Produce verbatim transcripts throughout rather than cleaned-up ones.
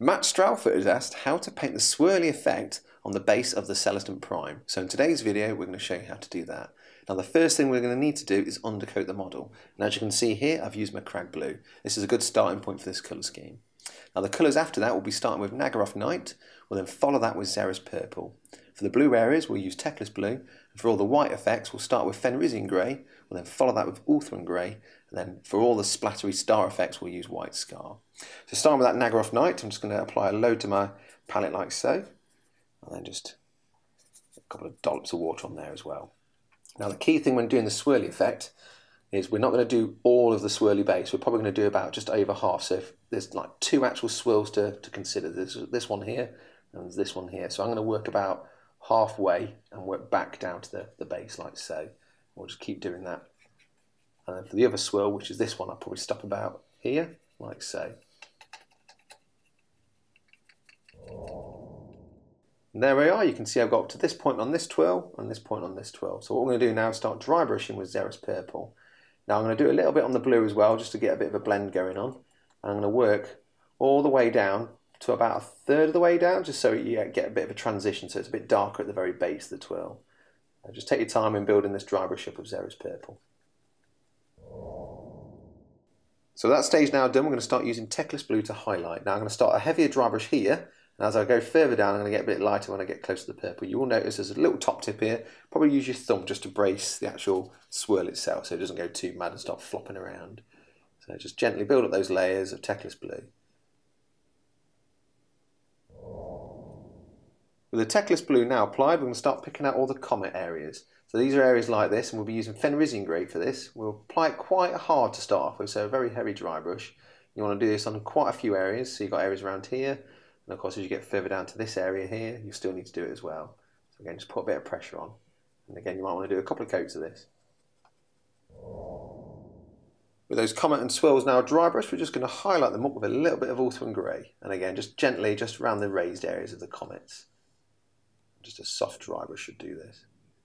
Matt Stralford has asked how to paint the swirly effect on the base of the Celestant-Prime. So in today's video we're going to show you how to do that. Now the first thing we're going to need to do is undercoat the model. And as you can see here, I've used my Crag Blue. This is a good starting point for this colour scheme. Now the colours after that will be starting with Naggaroth Night, we'll then follow that with Xeris Purple. For the blue areas we'll use Teclis Blue, and for all the white effects we'll start with Fenrisian Grey, we'll then follow that with Orrery Grey, and then for all the splattery star effects we'll use White Scar. So starting with that Naggaroth Night, I'm just going to apply a load to my palette like so, and then just a couple of dollops of water on there as well. Now the key thing when doing the swirly effect is we're not going to do all of the swirly base, we're probably going to do about just over half. So if there's like two actual swirls to, to consider, there's this one here and there's this one here. So I'm going to work about halfway and work back down to the, the base like so. We'll just keep doing that. And then for the other swirl, which is this one, I'll probably stop about here, like so. And there we are, you can see I've got up to this point on this twirl and this point on this twirl. So what we're going to do now is start dry brushing with Xeris Purple. Now I'm going to do a little bit on the blue as well, just to get a bit of a blend going on. And I'm going to work all the way down to about a third of the way down, just so you get a bit of a transition, so it's a bit darker at the very base of the twirl. Now just take your time in building this dry brush up of Xeris Purple. So that stage now done, we're going to start using Teclis Blue to highlight. Now I'm going to start a heavier dry brush here, and as I go further down I'm going to get a bit lighter when I get close to the purple. You will notice there's a little top tip here. Probably use your thumb just to brace the actual swirl itself so it doesn't go too mad and start flopping around. So just gently build up those layers of Teclis Blue. With the Teclis Blue now applied, we're going to start picking out all the comet areas. So these are areas like this, and we'll be using Fenrisian Grey for this. We'll apply it quite hard to start off with, so a very heavy dry brush. You want to do this on quite a few areas, so you've got areas around here, and of course as you get further down to this area here, you still need to do it as well. So again, just put a bit of pressure on. And again, you might want to do a couple of coats of this. With those comet and swirls now dry brush, we're just going to highlight them up with a little bit of Orrery Grey. And again, just gently, just around the raised areas of the comets. Just a soft dry brush should do this.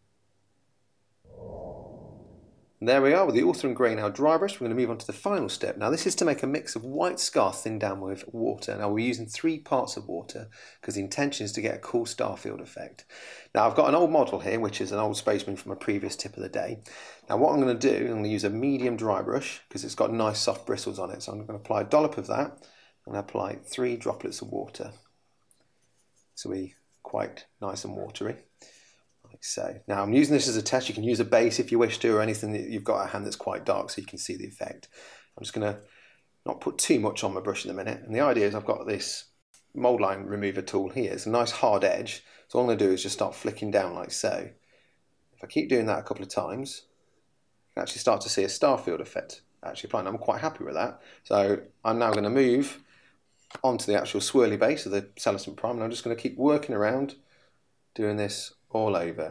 And there we are with the Orrery Grey now dry brush. We're going to move on to the final step. Now this is to make a mix of White Scar thinned down with water. Now we're using three parts of water because the intention is to get a cool starfield effect. Now I've got an old model here which is an old Spaceman from a previous tip of the day. Now what I'm going to do, I'm going to use a medium dry brush because it's got nice soft bristles on it. So I'm going to apply a dollop of that and apply three droplets of water. So we quite nice and watery, like so. Now I'm using this as a test. You can use a base if you wish to, or anything that you've got at hand that's quite dark so you can see the effect. I'm just going to not put too much on my brush in a minute, and the idea is I've got this mould line remover tool here. It's a nice hard edge, so all I'm going to do is just start flicking down like so. If I keep doing that a couple of times, you can actually start to see a starfield effect actually applying. I'm quite happy with that. So I'm now going to move onto the actual swirly base of the Celestant-Prime, and I'm just going to keep working around doing this all over.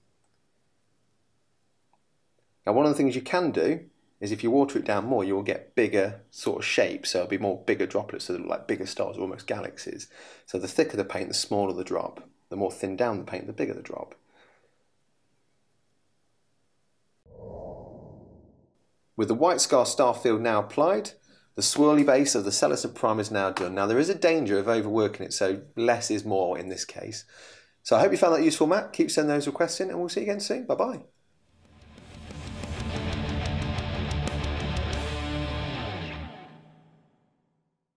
Now one of the things you can do is if you water it down more, you will get bigger sort of shapes, so it'll be more bigger droplets, so they look like bigger stars, almost galaxies. So the thicker the paint, the smaller the drop. The more thinned down the paint, the bigger the drop. With the White Scar starfield now applied, the swirly base of the Celestant-Prime is now done. Now there is a danger of overworking it, so less is more in this case. So I hope you found that useful, Matt. Keep sending those requests in, and we'll see you again soon. Bye bye.